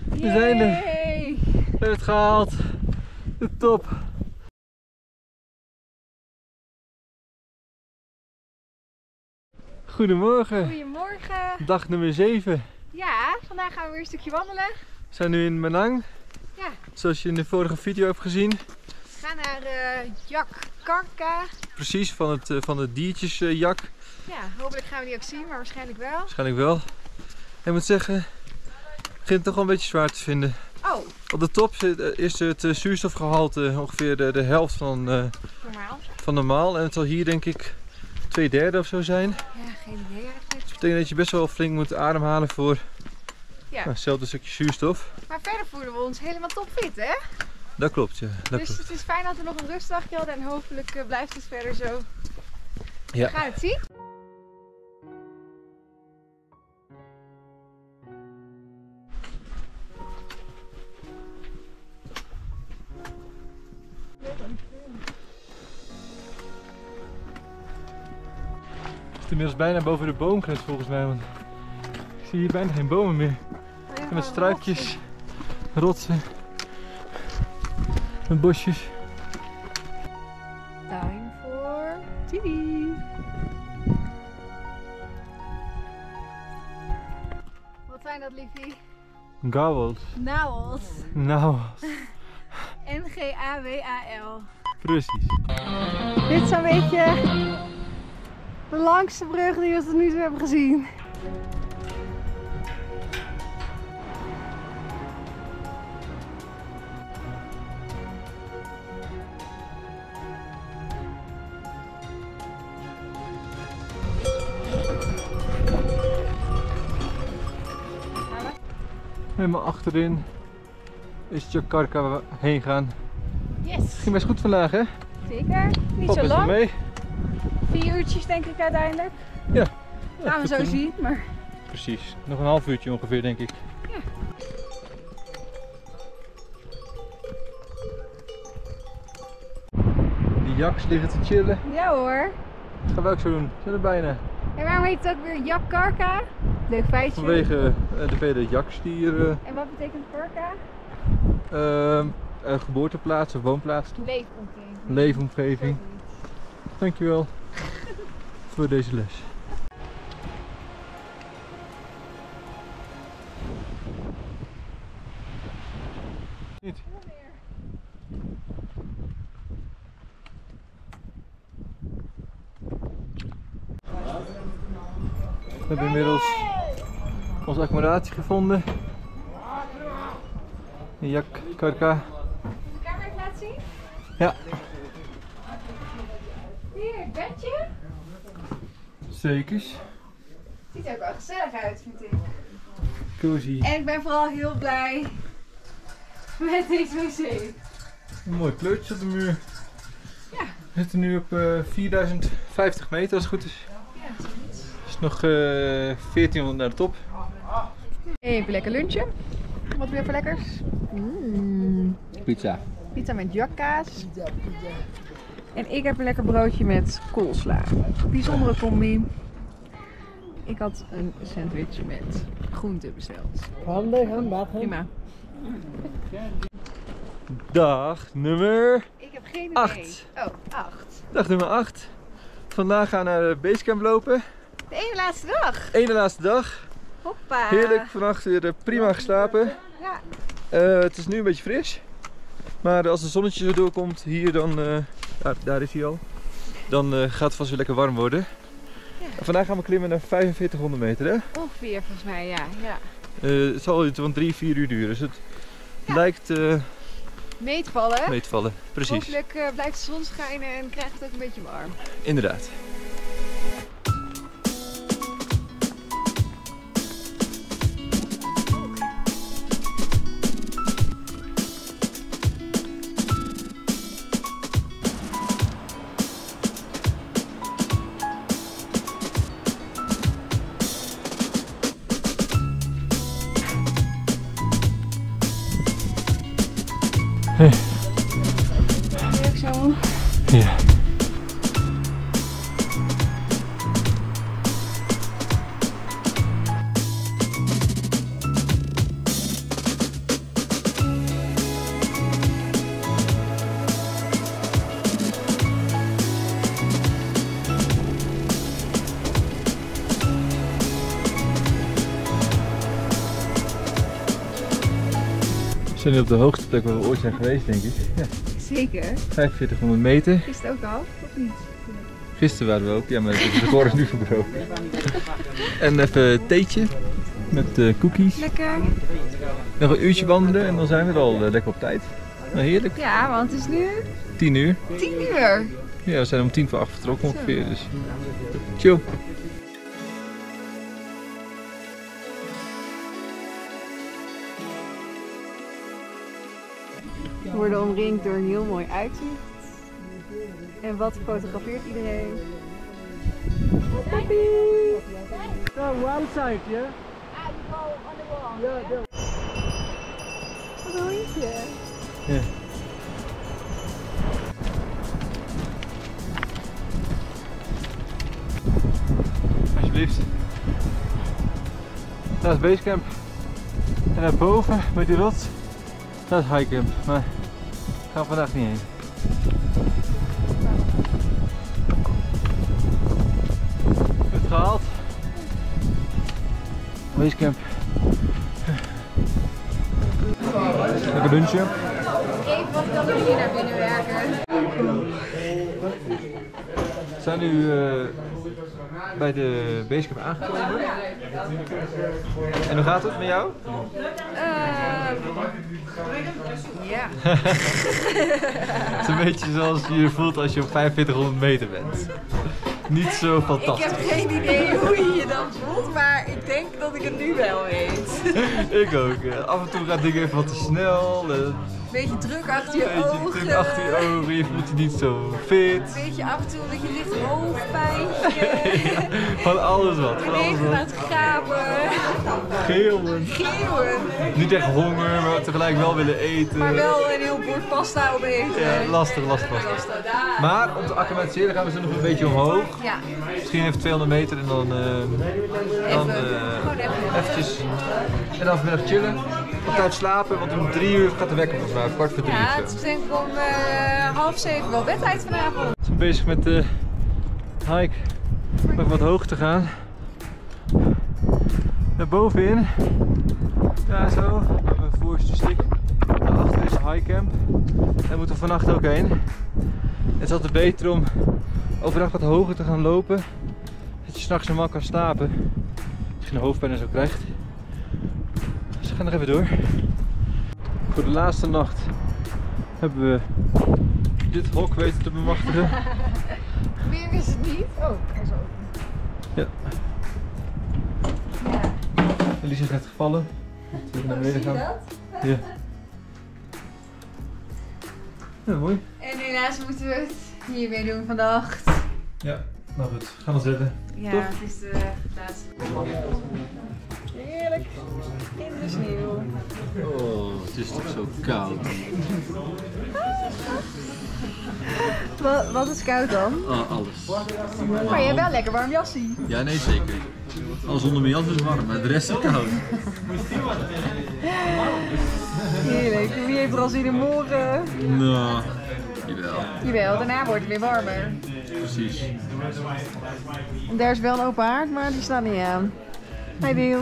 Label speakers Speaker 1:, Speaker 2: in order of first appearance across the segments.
Speaker 1: We zijn er. We hebben het gehaald. De top. Goedemorgen.
Speaker 2: Goedemorgen.
Speaker 1: Dag nummer 7.
Speaker 2: Ja, vandaag gaan we weer een stukje wandelen.
Speaker 1: We zijn nu in Manang.
Speaker 2: Ja.
Speaker 1: Zoals je in de vorige video hebt gezien.
Speaker 2: We gaan naar Jakarta.
Speaker 1: Precies, van het diertjesjak.
Speaker 2: Ja, hopelijk gaan we die ook zien, maar waarschijnlijk wel.
Speaker 1: Waarschijnlijk wel. Ik moet zeggen, het begint toch wel een beetje zwaar te vinden.
Speaker 2: Oh.
Speaker 1: Op de top is het zuurstofgehalte ongeveer de helft van normaal. En het zal hier denk ik 2/3 of zo zijn.
Speaker 2: Ja, geen idee eigenlijk.
Speaker 1: Dat betekent dat je best wel flink moet ademhalen voor
Speaker 2: ja.
Speaker 1: Hetzelfde stukje zuurstof.
Speaker 2: Maar verder voelen we ons helemaal topfit, hè?
Speaker 1: Dat klopt, ja. Dat
Speaker 2: dus
Speaker 1: klopt.
Speaker 2: het is fijn dat we nog een rustdagje hadden en hopelijk blijft het verder zo.
Speaker 1: Ja.
Speaker 2: We gaan het zien.
Speaker 1: Het is inmiddels bijna boven de boomgrens volgens mij, want ik zie hier bijna geen bomen meer. Met struikjes, rotsen, met bosjes.
Speaker 2: Time for TV. Wat zijn dat, liefie?
Speaker 1: Gawels.
Speaker 2: Nawals.
Speaker 1: Nou,
Speaker 2: N-G-A-W-A-L.
Speaker 1: precies.
Speaker 2: Dit is zo'n beetje de langste brug die we tot nu toe hebben gezien.
Speaker 1: Helemaal achterin is Jakarta waar we heen gaan.
Speaker 2: Yes!
Speaker 1: Ging best goed vandaag, hè?
Speaker 2: Zeker, niet
Speaker 1: Valt
Speaker 2: zo
Speaker 1: best wel
Speaker 2: lang.
Speaker 1: mee.
Speaker 2: 4 uurtjes denk ik uiteindelijk.
Speaker 1: Ja.
Speaker 2: Gaan we zo zien, maar...
Speaker 1: Precies, nog een half uurtje ongeveer denk ik.
Speaker 2: Ja.
Speaker 1: Die jaks liggen te chillen.
Speaker 2: Ja hoor.
Speaker 1: Dat gaan we ook zo doen. We zijn er bijna.
Speaker 2: En waarom heet het ook weer Jakarta? Leuk feitje.
Speaker 1: Vanwege de vele jaks die hier
Speaker 2: En wat betekent Karka?
Speaker 1: geboorteplaats of woonplaats.
Speaker 2: Leefomgeving.
Speaker 1: Leefomgeving. Dankjewel voor deze les. Niet. We hebben inmiddels onze accommodatie gevonden. In Jakarta.
Speaker 2: De camera even laten zien?
Speaker 1: Ja.
Speaker 2: Hier, het bedje.
Speaker 1: Zekers.
Speaker 2: Ziet er ook wel gezellig uit, vind ik.
Speaker 1: Cozy.
Speaker 2: En ik ben vooral heel blij met deze wc.
Speaker 1: Een mooi kleurtje op de muur.
Speaker 2: Ja.
Speaker 1: We zitten nu op 4050 meter als het goed is.
Speaker 2: Ja, zoiets.
Speaker 1: Het is nog 1400 naar de top.
Speaker 2: Even lekker lunchen. Wat weer voor lekkers?
Speaker 1: Pizza.
Speaker 2: Pizza met jakkaas. En ik heb een lekker broodje met koolsla. Bijzondere combi. Ik had een sandwich met groenten besteld. Prima.
Speaker 1: Dag nummer
Speaker 2: Ik heb geen idee.
Speaker 1: 8.
Speaker 2: Oh, 8.
Speaker 1: Dag nummer 8. Vandaag gaan we naar de basecamp lopen.
Speaker 2: De ene laatste dag.
Speaker 1: Ene laatste dag.
Speaker 2: Hoppa.
Speaker 1: Heerlijk, vannacht weer prima geslapen.
Speaker 2: Ja.
Speaker 1: Het is nu een beetje fris. Maar als het zonnetje zo doorkomt hier, dan, daar is hij al. Dan gaat het vast weer lekker warm worden.
Speaker 2: Ja.
Speaker 1: En vandaag gaan we klimmen naar 4500 meter, hè?
Speaker 2: Ongeveer volgens mij, ja.
Speaker 1: Het zal iets van 3-4 uur duren, dus het lijkt
Speaker 2: Mee te vallen.
Speaker 1: mee te vallen. Precies,
Speaker 2: Hopelijk blijft de zon schijnen en krijgt het ook een beetje warm.
Speaker 1: inderdaad. Hey.
Speaker 2: Ook zo.
Speaker 1: Ja. We zijn nu op de hoogste plek waar we ooit zijn geweest, denk ik. Ja.
Speaker 2: Zeker.
Speaker 1: 4500 meter.
Speaker 2: Is het ook al, of niet?
Speaker 1: Gisteren waren we ook, ja, maar het record is nu verbroken. En even een theetje met cookies.
Speaker 2: Lekker.
Speaker 1: Nog een uurtje wandelen en dan zijn we er al lekker op tijd. Nou, heerlijk.
Speaker 2: Ja, want het is nu
Speaker 1: 10 uur.
Speaker 2: 10 uur.
Speaker 1: Ja, we zijn om 7:50 vertrokken ongeveer, dus chill.
Speaker 2: We worden omringd door een heel mooi uitzicht. En wat fotografeert iedereen? Papi!
Speaker 3: One side, yeah?
Speaker 2: Wat een hondje.
Speaker 1: Ja. Alsjeblieft. Daar is basecamp. En daarboven bij die rots, dat is highcamp. Maar daar gaan we vandaag niet heen. Goed gehaald. Basecamp. Lekker lunchje.
Speaker 2: Even wat kan er hier naar binnen werken?
Speaker 1: We zijn nu bij de basecamp aangekomen. En hoe gaat het met jou?
Speaker 2: Ja.
Speaker 1: Het is een beetje zoals je je voelt als je op 4500 meter bent. Niet zo
Speaker 2: Ik
Speaker 1: fantastisch.
Speaker 2: heb geen idee hoe je je dan voelt, maar ik denk dat ik het nu wel weet.
Speaker 1: Ik ook. Af en toe gaat dingen even wat te snel.
Speaker 2: Beetje druk achter je
Speaker 1: Een beetje
Speaker 2: ogen.
Speaker 1: druk achter je ogen. Je voelt je niet zo fit.
Speaker 2: Beetje af en toe een beetje licht hoofdpijntje.
Speaker 1: Van alles wat. Van alles
Speaker 2: Even aan
Speaker 1: wat.
Speaker 2: het gapen.
Speaker 1: Geeuwen.
Speaker 2: Geeuwen.
Speaker 1: Niet echt honger, maar tegelijk wel willen eten.
Speaker 2: Maar wel een heel bord pasta opeten.
Speaker 1: Ja, lastig. Maar om te acclimatiseren gaan we zo nog een beetje omhoog.
Speaker 2: Ja.
Speaker 1: Misschien even 200 meter en dan,
Speaker 2: Gewoon even.
Speaker 1: eventjes. En dan vanmiddag chillen. Op tijd slapen, want om 3 uur gaat de wekker volgens mij. 3:15
Speaker 2: Ja,
Speaker 1: of
Speaker 2: het
Speaker 1: zo.
Speaker 2: is denk ik om 6:30 wel bedtijd vanavond.
Speaker 1: We zijn bezig met de hike. Nog wat hoog te gaan. Naar bovenin. Ja, zo. We hebben een voorste stuk. Daarachter is een highcamp. Daar moeten we vannacht ook heen. Het is altijd beter om overdag wat hoger te gaan lopen. Dat je s'nachts normaal kan slapen. Als je geen hoofdpijn en zo krijgt. Dus we gaan nog even door. Voor de laatste nacht hebben we dit hok weten te bemachtigen.
Speaker 2: Meer is het niet. Oh, hij is open.
Speaker 1: Ja. Elise is net gevallen. Moet naar beneden gaan. Ja. Ja, mooi.
Speaker 2: En helaas moeten we het hiermee doen vannacht.
Speaker 1: Ja, nou goed. Gaan we zitten.
Speaker 2: Ja,
Speaker 1: Toch?
Speaker 2: het is de laatste. Heerlijk. In de sneeuw.
Speaker 1: Oh, het is toch zo koud.
Speaker 2: Wat is koud dan?
Speaker 4: Oh, alles.
Speaker 2: Maar je hebt wel lekker warm jassie.
Speaker 4: Ja, nee, zeker. Alles onder mijn jas is warm, maar de rest is koud.
Speaker 2: Heerlijk. Wie heeft er al zin in morgen?
Speaker 4: Nou, jawel.
Speaker 2: Jawel, daarna wordt het weer warmer.
Speaker 4: Precies.
Speaker 2: En daar is wel een open haard, maar die staat niet aan. Hi Biel.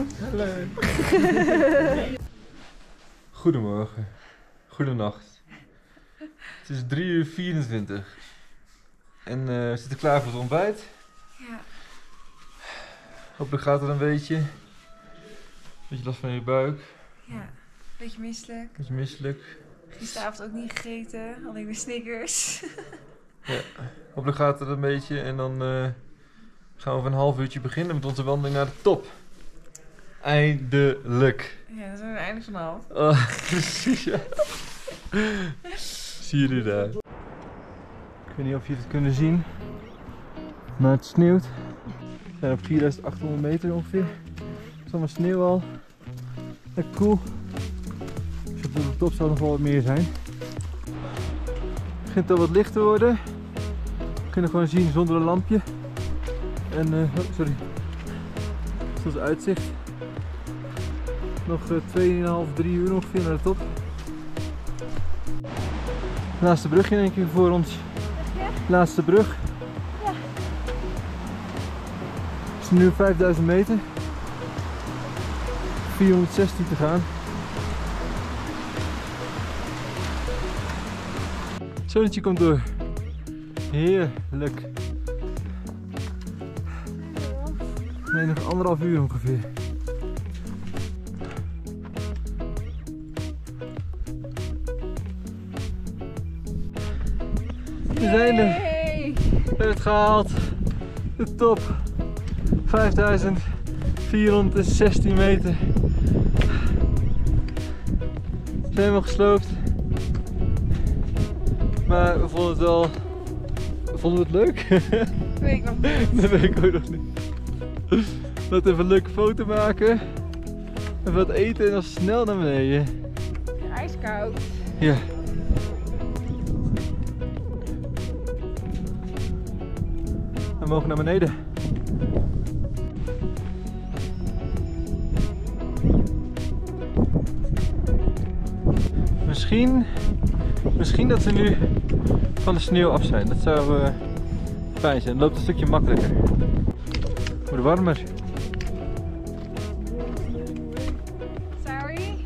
Speaker 1: Goedemorgen. Goedenacht. Het is 3:24. En we zitten klaar voor het ontbijt.
Speaker 2: Ja.
Speaker 1: Hopelijk gaat het een beetje. Beetje last van je buik.
Speaker 2: Ja, beetje misselijk.
Speaker 1: Beetje misselijk.
Speaker 2: Gisteravond ook niet gegeten, alleen maar Snickers.
Speaker 1: Ja. Hopelijk gaat het een beetje. En dan gaan we over een half uurtje beginnen met onze wandeling naar de top. Eindelijk.
Speaker 2: Ja, dat zijn we eindelijk vanaf.
Speaker 1: Oh, precies, ja. Zie jullie daar. Ik weet niet of jullie het kunnen zien, maar het sneeuwt. We zijn op 4800 meter ongeveer. Het is allemaal sneeuw al. Lekker cool. Dus op de top zal nog wel wat meer zijn. Het begint al wat licht te worden. We kunnen gewoon zien zonder een lampje. En, oh, sorry. Dat is ons uitzicht. Nog 2,5, 3 uur ongeveer naar de top. Laatste brugje denk ik voor ons. Laatste brug.
Speaker 2: Ja.
Speaker 1: Het is nu 5000 meter. 416 te gaan. Zonnetje komt door. Heerlijk. Nee, nog 1,5 uur ongeveer. We zijn er.
Speaker 2: Yay!
Speaker 1: We hebben het gehaald. De top. 5416 meter. We zijn helemaal gesloopt. Maar we vonden het wel... Vonden we het leuk?
Speaker 2: Weet ik nog niet.
Speaker 1: Dat weet ik ook nog niet. Laten we even een leuke foto maken. Even wat eten en dan snel naar beneden.
Speaker 2: Ijskoud.
Speaker 1: Ja. We mogen naar beneden. Misschien dat we nu van de sneeuw af zijn. Dat zou fijn zijn. Het loopt een stukje makkelijker. Wordt warmer.
Speaker 2: Sorry?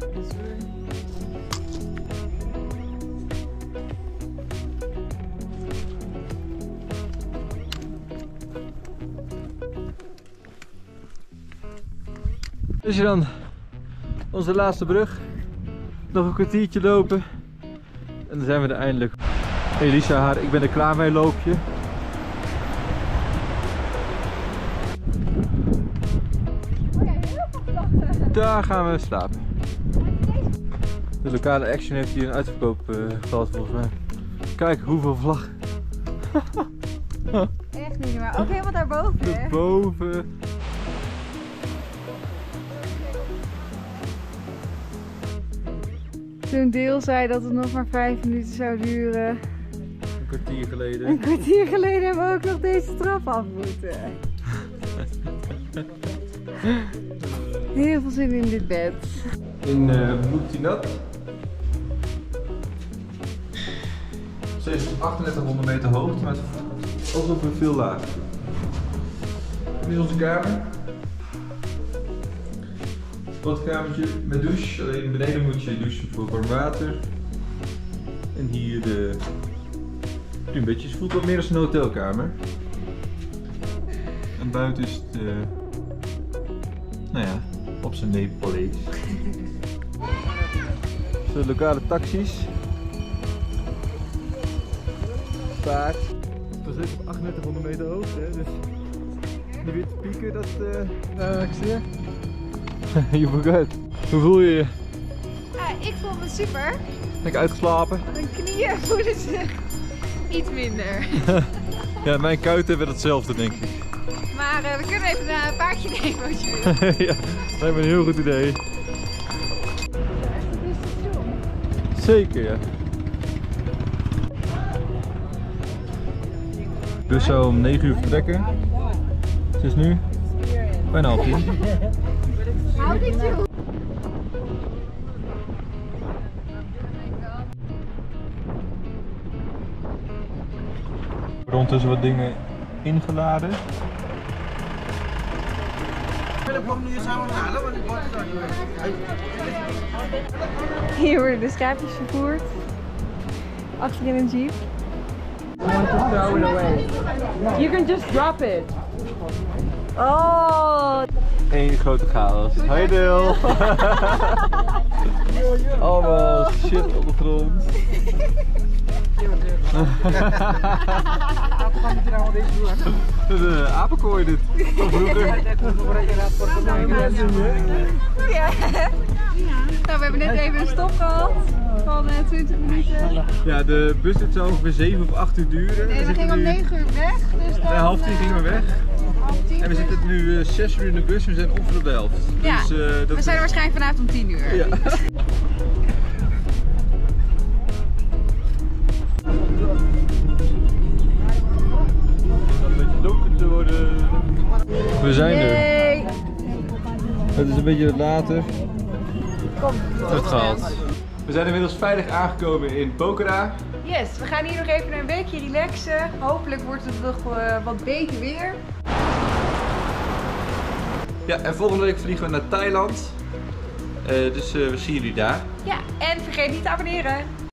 Speaker 1: Dus hier dan onze laatste brug. Nog een kwartiertje lopen. En dan zijn we er eindelijk. Elisa, ik ben er klaar mee, loopje. Daar gaan we slapen. De lokale Action heeft hier een uitverkoop gehad volgens mij. Kijk hoeveel vlaggen.
Speaker 2: Echt niet maar ook helemaal daarboven, hè?
Speaker 1: Boven.
Speaker 2: Toen Deel zei dat het nog maar 5 minuten zou duren.
Speaker 1: Een kwartier geleden.
Speaker 2: Een kwartier geleden hebben we ook nog deze trap af moeten. Heel veel zin in dit bed.
Speaker 1: In Boektinat. Steeds op 3800 meter hoogte, maar alsof we veel lager. Dit is onze kamer. Badkamertje met douche, alleen beneden moet je douchen voor warm water. En hier de een beetje, het voelt wat meer als een hotelkamer. En buiten is het, nou ja, op zijn Nepalees. De lokale taxis. Paard. We zitten op 3800 meter hoogte, hè, dus die witte pieken, dat ik zie je. Je forgot. Hoe voel je je?
Speaker 2: Ik voel me super.
Speaker 1: Ben ik uitgeslapen?
Speaker 2: Mijn knieën voelen zich iets minder.
Speaker 1: Ja, mijn kuiten hebben hetzelfde, denk ik.
Speaker 2: Maar we kunnen even een paardje nemen als je wil.
Speaker 1: Ja, dat lijkt me een heel goed idee. Zeker, ja. Dus zo om 9 uur vertrekken. Het is nu bijna 9:30.
Speaker 2: Houd dit toe.
Speaker 1: Rondtussen wat dingen ingeladen.
Speaker 2: Hier worden de schaapjes vervoerd. Achterin een jeep.
Speaker 3: I want to throw it away.
Speaker 2: You can just drop it. Oh.
Speaker 1: Eén grote chaos. Hi Deel! Allemaal shit op de grond. De apenkooi dit. Van vroeger.
Speaker 2: Ja. Nou, we hebben net even een stop gehad van 20 minuten.
Speaker 1: Ja, de bus dit zou ongeveer 7 of 8 uur duren.
Speaker 2: Nee, we gingen om 9 uur weg. Dus dan,
Speaker 1: Bij 9:30 gingen we weg.
Speaker 2: 9:30.
Speaker 1: En we zitten nu 6 uur in de bus en we zijn ongeveer op de helft.
Speaker 2: Ja,
Speaker 1: Dus, dat
Speaker 2: we zijn er waarschijnlijk vanavond om 10 uur.
Speaker 1: Ja. Een beetje donker te worden. We zijn er.
Speaker 2: Yay.
Speaker 1: Het is een beetje later.
Speaker 2: Kom.
Speaker 1: Het gehaald. We zijn inmiddels veilig aangekomen in Pokhara.
Speaker 2: Yes, we gaan hier nog even een weekje relaxen. Hopelijk wordt het nog wat beter weer.
Speaker 1: Ja, en volgende week vliegen we naar Thailand. Dus we zien jullie daar.
Speaker 2: Ja, en vergeet niet te abonneren.